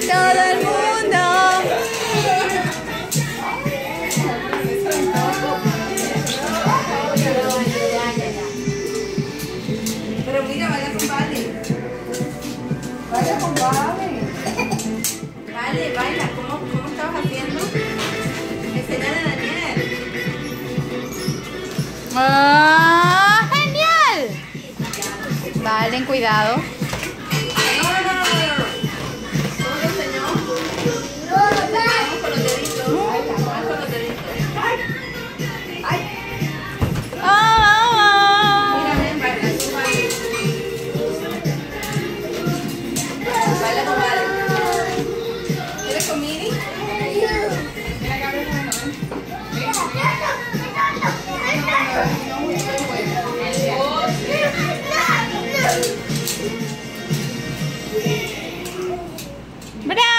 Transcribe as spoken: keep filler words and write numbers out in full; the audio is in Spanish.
Todo el mundo. Pero mira, baila con Vale. Baila con Vale. Vale, baila. ¿Cómo, cómo estabas haciendo? Enseñale a Daniel. ¡Ah, genial! Vale, cuidado. No, no, no, no, no. ¿Cómo te enseñó? Vamos con los deditos. Vamos con los deditos. ¡Ah! Mira, ven, baila. Tú baila. Baila con Vale. ¿Quieres con Miri? Ven acá, ven, ven, ¡Bravo!